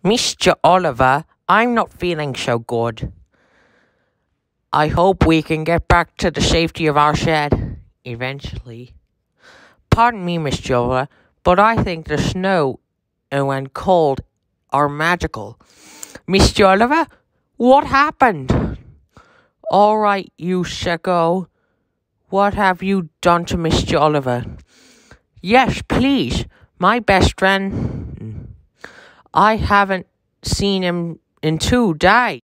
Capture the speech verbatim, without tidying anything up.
Mister Oliver, I'm not feeling so good. I hope we can get back to the safety of our shed eventually. Pardon me, Mister Oliver, but I think the snow and when cold are magical. Mister Oliver, what happened? All right, you sicko. What have you done to Mister Oliver? Yes, please. My best friend. I haven't seen him in two days.